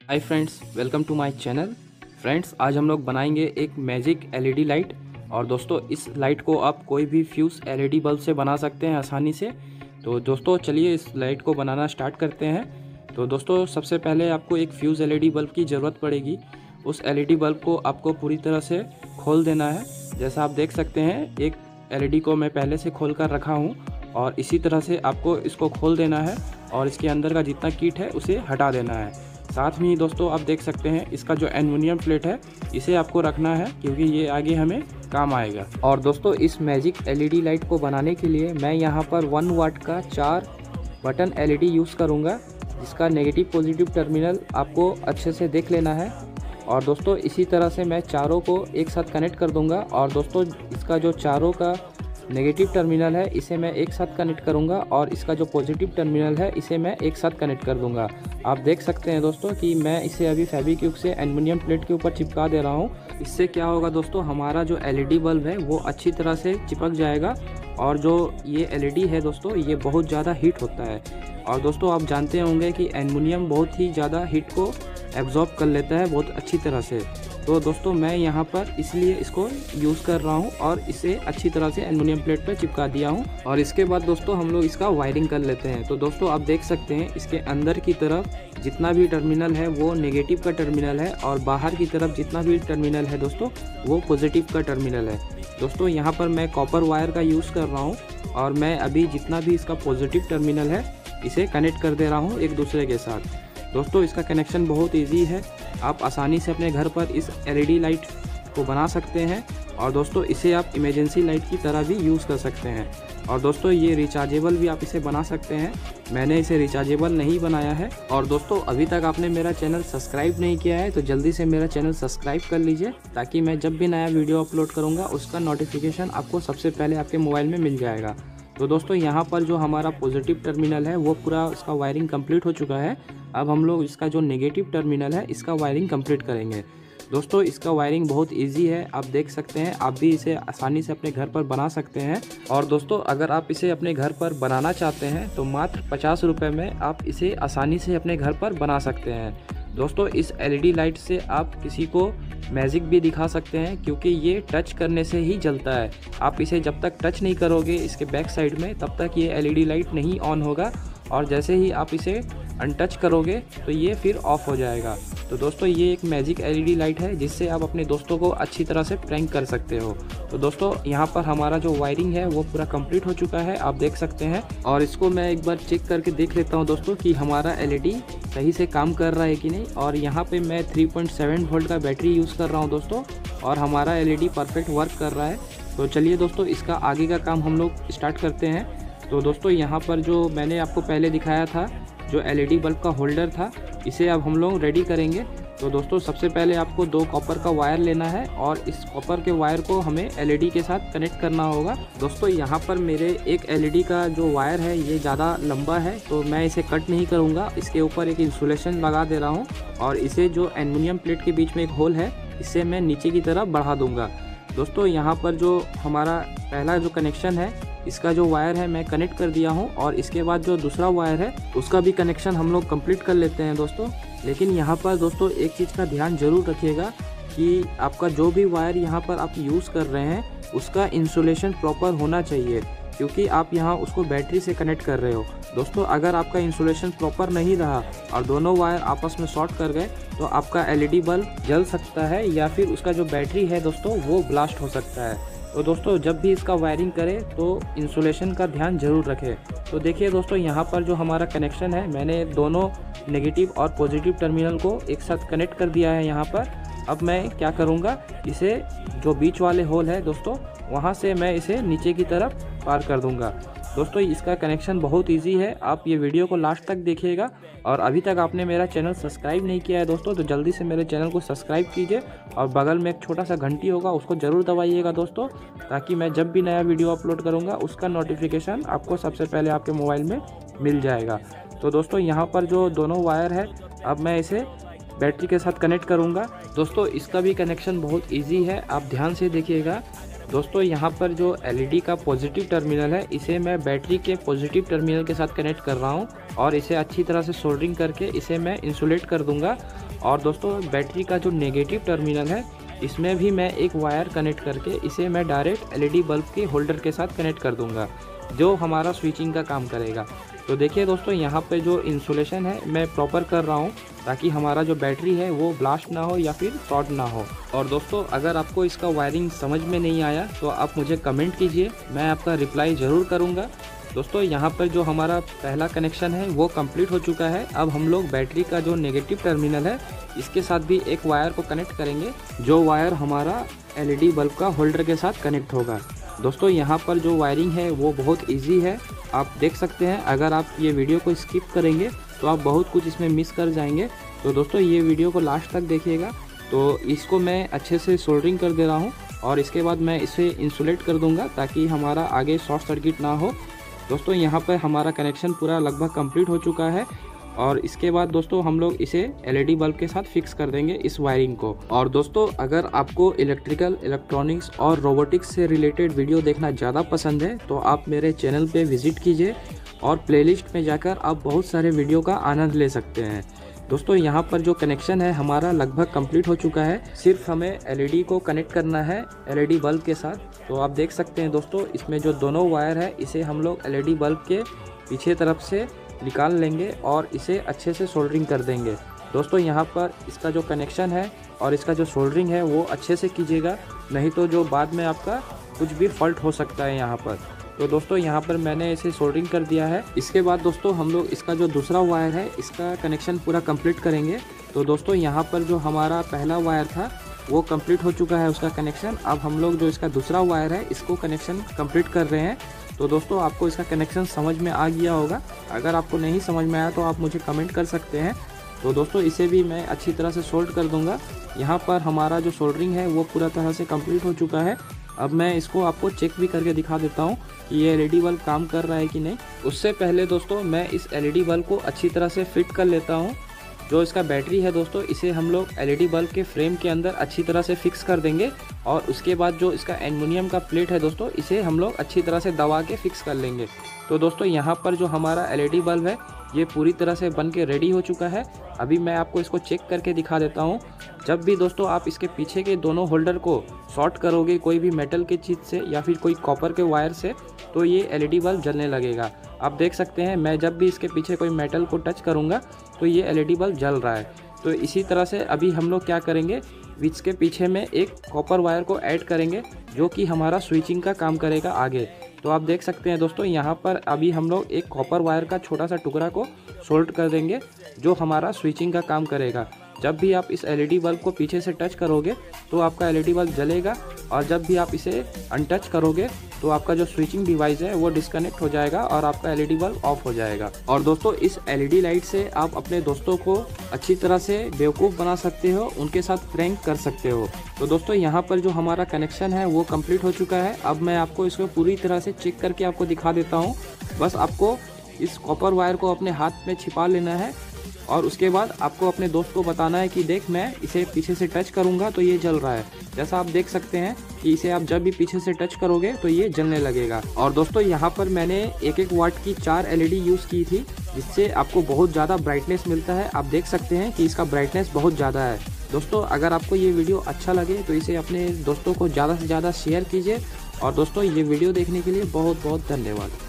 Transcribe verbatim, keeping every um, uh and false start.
Hi friends, welcome to my channel. Friends, आज हम लोग बनाएंगे एक मैजिक एलईडी लाइट। और दोस्तों, इस लाइट को आप कोई भी फ्यूज़ एलईडी बल्ब से बना सकते हैं आसानी से। तो दोस्तों चलिए इस लाइट को बनाना स्टार्ट करते हैं। तो दोस्तों, सबसे पहले आपको एक फ्यूज़ एलईडी बल्ब की ज़रूरत पड़ेगी। उस एलईडी बल्ब को आपको पूरी तरह से खोल देना है। जैसा आप देख सकते हैं, एक एलईडी को मैं पहले से खोल कर रखा हूँ और इसी तरह से आपको इसको खोल देना है और इसके अंदर का जितना किट है उसे हटा देना है। साथ में ही दोस्तों आप देख सकते हैं, इसका जो एल्युमिनियम प्लेट है इसे आपको रखना है, क्योंकि ये आगे हमें काम आएगा। और दोस्तों, इस मैजिक एलईडी लाइट को बनाने के लिए मैं यहाँ पर वन वाट का चार बटन एलईडी यूज़ करूँगा, जिसका नेगेटिव पॉजिटिव टर्मिनल आपको अच्छे से देख लेना है। और दोस्तों, इसी तरह से मैं चारों को एक साथ कनेक्ट कर दूँगा। और दोस्तों, इसका जो चारों का नेगेटिव टर्मिनल है इसे मैं एक साथ कनेक्ट करूंगा और इसका जो पॉजिटिव टर्मिनल है इसे मैं एक साथ कनेक्ट कर दूंगा। आप देख सकते हैं दोस्तों कि मैं इसे अभी फेविक्विक से एल्युमिनियम प्लेट के ऊपर चिपका दे रहा हूं। इससे क्या होगा दोस्तों, हमारा जो एलईडी बल्ब है वो अच्छी तरह से चिपक जाएगा। और जो ये एलईडी है दोस्तों, ये बहुत ज़्यादा हीट होता है। और दोस्तों, आप जानते होंगे कि एल्युमिनियम बहुत ही ज़्यादा हीट को एब्जॉर्ब कर लेता है बहुत अच्छी तरह से। तो दोस्तों, मैं यहाँ पर इसलिए इसको यूज़ कर रहा हूँ और इसे अच्छी तरह से एल्युमिनियम प्लेट पर चिपका दिया हूँ। और इसके बाद दोस्तों हम लोग इसका वायरिंग कर लेते हैं। तो दोस्तों, आप देख सकते हैं, इसके अंदर की तरफ जितना भी टर्मिनल है वो नेगेटिव का टर्मिनल है और बाहर की तरफ जितना भी टर्मिनल है दोस्तों वो पॉजिटिव का टर्मिनल है। दोस्तों, यहाँ पर मैं कॉपर वायर का यूज़ कर रहा हूँ और मैं अभी जितना भी इसका पॉजिटिव टर्मिनल है इसे कनेक्ट कर दे रहा हूँ एक दूसरे के साथ। दोस्तों, इसका कनेक्शन बहुत इजी है। आप आसानी से अपने घर पर इस एलईडी लाइट को बना सकते हैं। और दोस्तों, इसे आप इमरजेंसी लाइट की तरह भी यूज़ कर सकते हैं। और दोस्तों, ये रिचार्जेबल भी आप इसे बना सकते हैं। मैंने इसे रिचार्जेबल नहीं बनाया है। और दोस्तों, अभी तक आपने मेरा चैनल सब्सक्राइब नहीं किया है तो जल्दी से मेरा चैनल सब्सक्राइब कर लीजिए, ताकि मैं जब भी नया वीडियो अपलोड करूँगा उसका नोटिफिकेशन आपको सबसे पहले आपके मोबाइल में मिल जाएगा। तो दोस्तों, यहाँ पर जो हमारा पॉजिटिव टर्मिनल है वो पूरा इसका वायरिंग कंप्लीट हो चुका है। अब हम लोग इसका जो नेगेटिव टर्मिनल है इसका वायरिंग कंप्लीट करेंगे। दोस्तों, इसका वायरिंग बहुत इजी है, आप देख सकते हैं। आप भी इसे आसानी से अपने घर पर बना सकते हैं। और दोस्तों, अगर आप इसे अपने घर पर बनाना चाहते हैं तो मात्र पचास रुपये में आप इसे आसानी से अपने घर पर बना सकते हैं। दोस्तों, इस एलईडी लाइट से आप किसी को मैजिक भी दिखा सकते हैं, क्योंकि ये टच करने से ही जलता है। आप इसे जब तक टच नहीं करोगे इसके बैक साइड में, तब तक ये एलईडी लाइट नहीं ऑन होगा। और जैसे ही आप इसे अनटच करोगे तो ये फिर ऑफ हो जाएगा। तो दोस्तों, ये एक मैजिक एलईडी लाइट है जिससे आप अपने दोस्तों को अच्छी तरह से प्रैंक कर सकते हो। तो दोस्तों, यहाँ पर हमारा जो वायरिंग है वो पूरा कंप्लीट हो चुका है, आप देख सकते हैं। और इसको मैं एक बार चेक करके देख लेता हूँ दोस्तों कि हमारा एलईडी सही से काम कर रहा है कि नहीं। और यहाँ पे मैं थ्री पॉइंट सेवन वोल्ट का बैटरी यूज़ कर रहा हूँ दोस्तों, और हमारा एलईडी परफेक्ट वर्क कर रहा है। तो चलिए दोस्तों, इसका आगे का काम हम लोग स्टार्ट करते हैं। तो दोस्तों, यहाँ पर जो मैंने आपको पहले दिखाया था, जो एलईडी बल्ब का होल्डर था, इसे अब हम लोग रेडी करेंगे। तो दोस्तों, सबसे पहले आपको दो कॉपर का वायर लेना है और इस कॉपर के वायर को हमें एलईडी के साथ कनेक्ट करना होगा। दोस्तों, यहाँ पर मेरे एक एलईडी का जो वायर है ये ज़्यादा लंबा है, तो मैं इसे कट नहीं करूँगा। इसके ऊपर एक इंसुलेशन लगा दे रहा हूँ और इसे जो एल्युमिनियम प्लेट के बीच में एक होल है इसे मैं नीचे की तरफ बढ़ा दूँगा। दोस्तों, यहाँ पर जो हमारा पहला जो कनेक्शन है इसका जो वायर है मैं कनेक्ट कर दिया हूं। और इसके बाद जो दूसरा वायर है उसका भी कनेक्शन हम लोग कंप्लीट कर लेते हैं दोस्तों। लेकिन यहाँ पर दोस्तों एक चीज़ का ध्यान जरूर रखिएगा कि आपका जो भी वायर यहाँ पर आप यूज़ कर रहे हैं उसका इंसुलेशन प्रॉपर होना चाहिए, क्योंकि आप यहाँ उसको बैटरी से कनेक्ट कर रहे हो। दोस्तों, अगर आपका इंसुलेशन प्रॉपर नहीं रहा और दोनों वायर आपस में शॉर्ट कर गए तो आपका एलईडी बल्ब जल सकता है, या फिर उसका जो बैटरी है दोस्तों वो ब्लास्ट हो सकता है। तो दोस्तों, जब भी इसका वायरिंग करें तो इंसुलेशन का ध्यान जरूर रखें। तो देखिए दोस्तों, यहाँ पर जो हमारा कनेक्शन है, मैंने दोनों नेगेटिव और पॉजिटिव टर्मिनल को एक साथ कनेक्ट कर दिया है यहाँ पर। अब मैं क्या करूँगा, इसे जो बीच वाले होल है दोस्तों वहाँ से मैं इसे नीचे की तरफ पार कर दूँगा। दोस्तों, इसका कनेक्शन बहुत इजी है, आप ये वीडियो को लास्ट तक देखिएगा। और अभी तक आपने मेरा चैनल सब्सक्राइब नहीं किया है दोस्तों तो जल्दी से मेरे चैनल को सब्सक्राइब कीजिए और बगल में एक छोटा सा घंटी होगा उसको ज़रूर दबाइएगा दोस्तों, ताकि मैं जब भी नया वीडियो अपलोड करूँगा उसका नोटिफिकेशन आपको सबसे पहले आपके मोबाइल में मिल जाएगा। तो दोस्तों, यहाँ पर जो दोनों वायर है अब मैं इसे बैटरी के साथ कनेक्ट करूँगा। दोस्तों, इसका भी कनेक्शन बहुत ईजी है, आप ध्यान से देखिएगा। दोस्तों यहाँ पर जो एलईडी का पॉजिटिव टर्मिनल है इसे मैं बैटरी के पॉजिटिव टर्मिनल के साथ कनेक्ट कर रहा हूँ और इसे अच्छी तरह से सोल्डरिंग करके इसे मैं इंसुलेट कर दूंगा। और दोस्तों बैटरी का जो नेगेटिव टर्मिनल है इसमें भी मैं एक वायर कनेक्ट करके इसे मैं डायरेक्ट एलईडी बल्ब के होल्डर के साथ कनेक्ट कर दूंगा, जो हमारा स्विचिंग का काम करेगा। तो देखिए दोस्तों, यहाँ पे जो इंसुलेशन है मैं प्रॉपर कर रहा हूँ ताकि हमारा जो बैटरी है वो ब्लास्ट ना हो या फिर शॉर्ट ना हो। और दोस्तों, अगर आपको इसका वायरिंग समझ में नहीं आया तो आप मुझे कमेंट कीजिए, मैं आपका रिप्लाई ज़रूर करूँगा। दोस्तों, यहाँ पर जो हमारा पहला कनेक्शन है वो कंप्लीट हो चुका है। अब हम लोग बैटरी का जो नेगेटिव टर्मिनल है इसके साथ भी एक वायर को कनेक्ट करेंगे, जो वायर हमारा एलईडी बल्ब का होल्डर के साथ कनेक्ट होगा। दोस्तों, यहाँ पर जो वायरिंग है वो बहुत इजी है, आप देख सकते हैं। अगर आप ये वीडियो को स्किप करेंगे तो आप बहुत कुछ इसमें मिस कर जाएंगे। तो दोस्तों, ये वीडियो को लास्ट तक देखिएगा। तो इसको मैं अच्छे से सोल्डरिंग कर दे रहा हूँ और इसके बाद मैं इसे इंसुलेट कर दूँगा ताकि हमारा आगे शॉर्ट सर्किट ना हो। दोस्तों, यहाँ पर हमारा कनेक्शन पूरा लगभग कंप्लीट हो चुका है और इसके बाद दोस्तों हम लोग इसे एलईडी बल्ब के साथ फिक्स कर देंगे इस वायरिंग को। और दोस्तों, अगर आपको इलेक्ट्रिकल, इलेक्ट्रॉनिक्स और रोबोटिक्स से रिलेटेड वीडियो देखना ज़्यादा पसंद है तो आप मेरे चैनल पे विजिट कीजिए और प्लेलिस्ट में जाकर आप बहुत सारे वीडियो का आनंद ले सकते हैं। दोस्तों, यहाँ पर जो कनेक्शन है हमारा लगभग कंप्लीट हो चुका है, सिर्फ हमें एलईडी को कनेक्ट करना है एलईडी बल्ब के साथ। तो आप देख सकते हैं दोस्तों, इसमें जो दोनों वायर है इसे हम लोग एलईडी बल्ब के पीछे तरफ से निकाल लेंगे और इसे अच्छे से सोल्डरिंग कर देंगे। दोस्तों, यहाँ पर इसका जो कनेक्शन है और इसका जो सोल्डरिंग है वो अच्छे से कीजिएगा, नहीं तो जो बाद में आपका कुछ भी फॉल्ट हो सकता है यहाँ पर। तो दोस्तों, यहाँ पर मैंने इसे सोल्डरिंग कर दिया है। इसके बाद दोस्तों हम लोग इसका जो दूसरा वायर है इसका कनेक्शन पूरा कंप्लीट करेंगे। तो दोस्तों, यहाँ पर जो हमारा पहला वायर था वो कंप्लीट हो चुका है उसका कनेक्शन। अब हम लोग जो इसका दूसरा वायर है इसको कनेक्शन कंप्लीट कर रहे हैं। तो दोस्तों, आपको इसका कनेक्शन समझ में आ गया होगा। अगर आपको नहीं समझ में आया तो आप मुझे कमेंट कर सकते हैं। तो दोस्तों, इसे भी मैं अच्छी तरह से सोल्ड कर दूंगा। यहाँ पर हमारा जो सोल्डरिंग है वो पूरा तरह से कंप्लीट हो चुका है। अब मैं इसको आपको चेक भी करके दिखा देता हूँ कि ये एलईडी बल्ब काम कर रहा है कि नहीं। उससे पहले दोस्तों मैं इस एलईडी बल्ब को अच्छी तरह से फिट कर लेता हूँ। जो इसका बैटरी है दोस्तों, इसे हम लोग एलईडी बल्ब के फ्रेम के अंदर अच्छी तरह से फिक्स कर देंगे और उसके बाद जो इसका एल्युमिनियम का प्लेट है दोस्तों, इसे हम लोग अच्छी तरह से दबा के फिक्स कर लेंगे। तो दोस्तों, यहाँ पर जो हमारा एलईडी बल्ब है ये पूरी तरह से बन के रेडी हो चुका है। अभी मैं आपको इसको चेक करके दिखा देता हूँ। जब भी दोस्तों आप इसके पीछे के दोनों होल्डर को शॉर्ट करोगे कोई भी मेटल की चीज़ से या फिर कोई कॉपर के वायर से, तो ये एलईडी बल्ब जलने लगेगा। आप देख सकते हैं, मैं जब भी इसके पीछे कोई मेटल को टच करूँगा तो ये एलईडी बल्ब जल रहा है। तो इसी तरह से अभी हम लोग क्या करेंगे, विच के पीछे में एक कॉपर वायर को ऐड करेंगे जो कि हमारा स्विचिंग का काम करेगा आगे। तो आप देख सकते हैं दोस्तों, यहाँ पर अभी हम लोग एक कॉपर वायर का छोटा सा टुकड़ा को सोल्ड कर देंगे जो हमारा स्विचिंग का काम करेगा। जब भी आप इस एलईडी बल्ब को पीछे से टच करोगे तो आपका एलईडी बल्ब जलेगा और जब भी आप इसे अनटच करोगे तो आपका जो स्विचिंग डिवाइस है वो डिस्कनेक्ट हो जाएगा और आपका एलईडी बल्ब ऑफ हो जाएगा। और दोस्तों, इस एलईडी लाइट से आप अपने दोस्तों को अच्छी तरह से बेवकूफ़ बना सकते हो, उनके साथ प्रैंक कर सकते हो। तो दोस्तों, यहाँ पर जो हमारा कनेक्शन है वो कंप्लीट हो चुका है। अब मैं आपको इसको पूरी तरह से चेक करके आपको दिखा देता हूँ। बस आपको इस कॉपर वायर को अपने हाथ में छिपा लेना है और उसके बाद आपको अपने दोस्त को बताना है कि देख, मैं इसे पीछे से टच करूंगा तो ये जल रहा है। जैसा आप देख सकते हैं कि इसे आप जब भी पीछे से टच करोगे तो ये जलने लगेगा। और दोस्तों, यहाँ पर मैंने एक एक वाट की चार एलईडी यूज़ की थी, जिससे आपको बहुत ज़्यादा ब्राइटनेस मिलता है। आप देख सकते हैं कि इसका ब्राइटनेस बहुत ज़्यादा है। दोस्तों, अगर आपको ये वीडियो अच्छा लगे तो इसे अपने दोस्तों को ज़्यादा से ज़्यादा शेयर कीजिए। और दोस्तों, ये वीडियो देखने के लिए बहुत बहुत धन्यवाद।